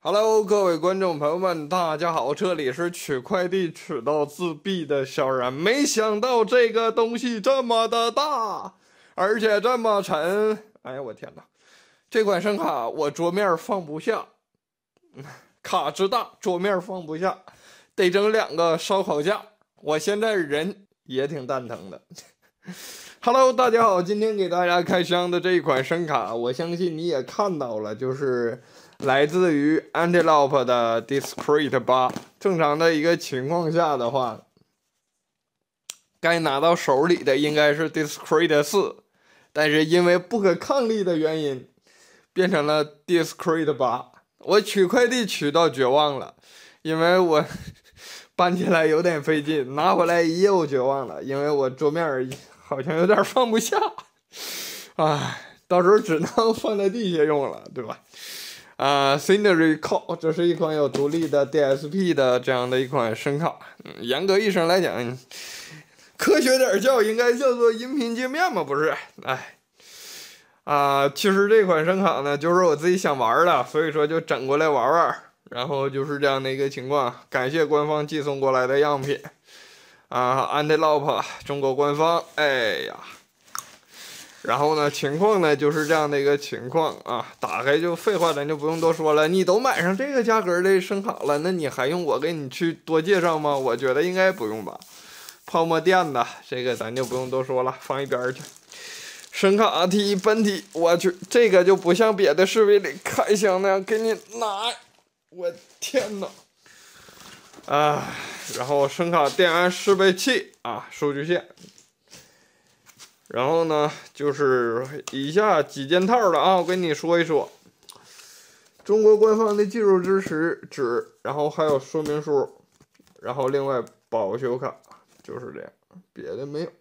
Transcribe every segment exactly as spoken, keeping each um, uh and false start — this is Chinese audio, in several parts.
Hello，各位观众朋友们，大家好，这里是取快递取到自闭的小然。没想到这个东西这么的大，而且这么沉。哎呀，我天哪！这款声卡我桌面放不下，卡之大，桌面放不下，得整两个烧烤架。我现在人也挺蛋疼的。Hello， 大家好，今天给大家开箱的这一款声卡，我相信你也看到了，就是来自于 Antelope 的 Discreet 八。正常的一个情况下的话，该拿到手里的应该是 Discreet 四，但是因为不可抗力的原因，变成了 Discreet 八。我取快递取到绝望了，因为我搬起来有点费劲，拿回来又绝望了，因为我桌面好像有点放不下，唉，到时候只能放在地下用了，对吧？啊、呃、，Scenery Call， 这是一款有独立的 D S P 的这样的一款声卡。嗯，严格意义上来讲，科学点叫应该叫做音频界面嘛，不是？哎，啊、呃，其实这款声卡呢，就是我自己想玩的，所以说就整过来玩玩。然后就是这样的一个情况，感谢官方寄送过来的样品啊 ，Antelope 中国官方，哎呀，然后呢，情况呢就是这样的一个情况啊，打开就废话咱就不用多说了，你都买上这个价格的声卡了，那你还用我给你去多介绍吗？我觉得应该不用吧。泡沫垫的这个咱就不用多说了，放一边去。声卡体本体，我去，这个就不像别的视频里开箱那样给你拿。我天哪！啊，然后声卡电源适配器啊，数据线，然后呢就是以下几件套的啊，我跟你说一说，中国官方的技术支持纸，然后还有说明书，然后另外保修卡，就是这样，别的没有，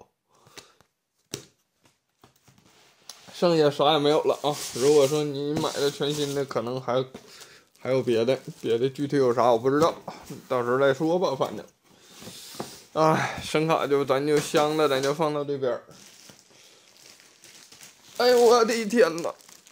剩下啥也没有了啊。如果说你买的全新的，可能还。还有别的，别的具体有啥我不知道，到时候再说吧。反正，哎，声卡就咱就镶的，咱就放到这边。哎呦我的天哪！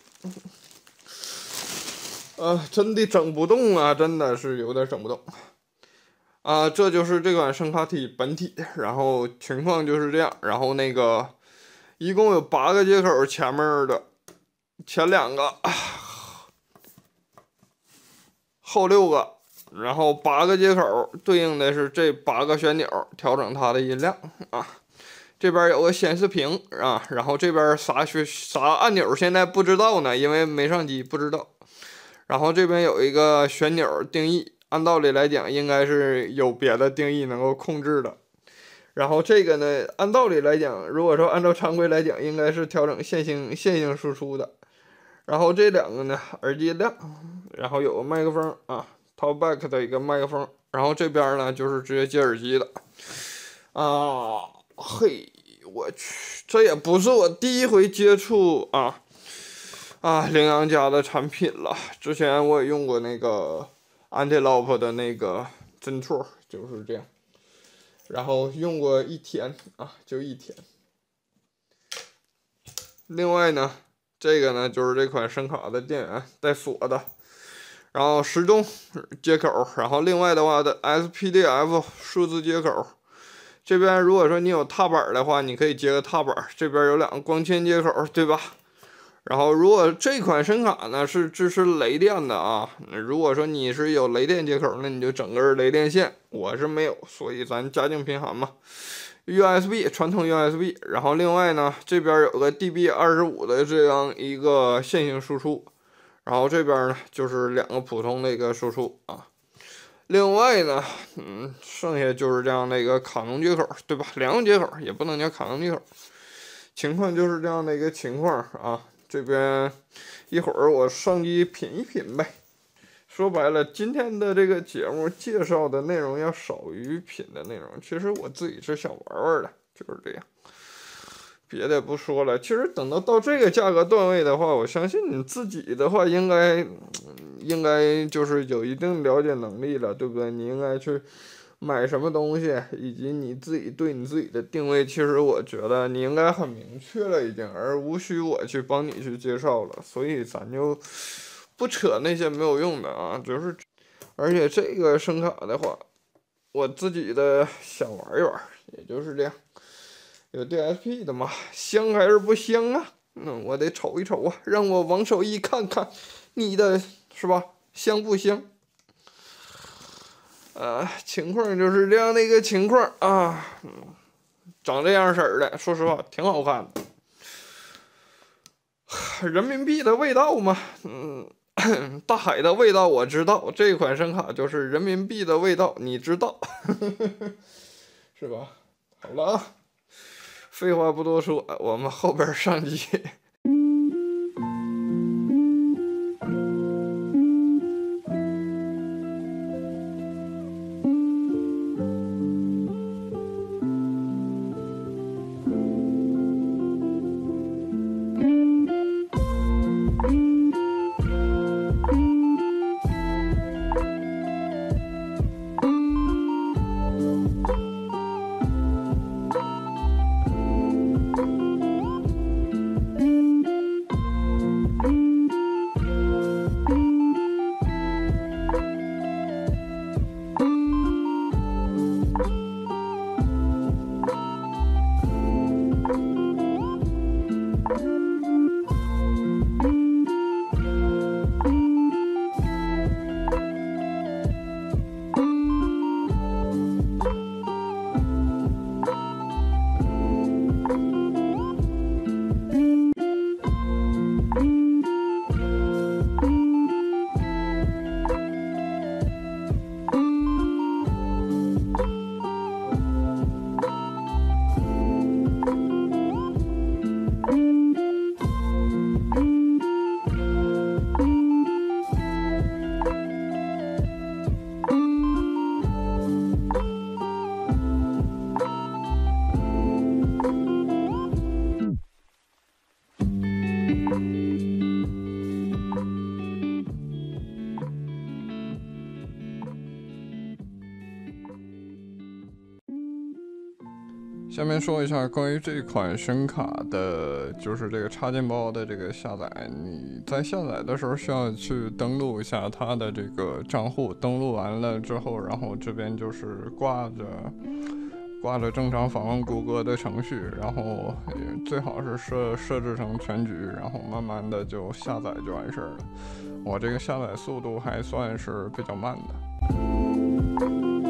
啊，真的整不动啊，真的是有点整不动。啊，这就是这款声卡体本体，然后情况就是这样。然后那个一共有八个接口，前面的前两个。后六个，然后八个接口对应的是这八个旋钮，调整它的音量啊。这边有个显示屏啊，然后这边啥学啥按钮现在不知道呢，因为没上机不知道。然后这边有一个旋钮定义，按道理来讲应该是有别的定义能够控制的。然后这个呢，按道理来讲，如果说按照常规来讲，应该是调整线性线性输出的。然后这两个呢，耳机量，然后有个麦克风啊 ，Talkback 的一个麦克风，然后这边呢就是直接接耳机的，啊，嘿，我去，这也不是我第一回接触啊啊羚羊家的产品了，之前我也用过那个 Antelope 的那个真错，就是这样，然后用过一天啊，就一天。另外呢。这个呢就是这款声卡的电源带锁的，然后时钟接口，然后另外的话的 S P D F 数字接口，这边如果说你有踏板的话，你可以接个踏板，这边有两个光纤接口，对吧？然后如果这款声卡呢是支持雷电的啊，如果说你是有雷电接口，那你就整根雷电线，我是没有，所以咱家境贫寒嘛。U S B 传统 U S B， 然后另外呢，这边有个 D B 二十五的这样一个线性输出，然后这边呢就是两个普通的一个输出啊。另外呢，嗯，剩下就是这样的一个卡农接口，对吧？两个接口也不能叫卡农接口，情况就是这样的一个情况啊。这边一会儿我上机品一品呗。说白了，今天的这个节目介绍的内容要少于品的内容。其实我自己是想玩玩的，就是这样，别的不说了。其实等到到这个价格段位的话，我相信你自己的话应该应该就是有一定了解能力了，对不对？你应该去买什么东西，以及你自己对你自己的定位，其实我觉得你应该很明确了已经，而无需我去帮你去介绍了。所以咱就不扯那些没有用的啊，就是，而且这个声卡的话，我自己的想玩一玩，也就是这样。有 D S P 的嘛，香还是不香啊？嗯，我得瞅一瞅啊，让我王守义看看你的是吧，香不香？呃，情况就是这样的一个情况啊，嗯，长这样式儿的，说实话挺好看的。人民币的味道嘛，嗯，大海的味道我知道，这款声卡就是人民币的味道，你知道，是吧？好了啊。废话不多说，我们后边上机。下面说一下关于这款声卡的，就是这个插件包的这个下载。你在下载的时候需要去登录一下它的这个账户，登录完了之后，然后这边就是挂着挂着正常访问谷歌的程序，然后最好是设设置成全局，然后慢慢的就下载就完事儿了。我这个下载速度还算是比较慢的。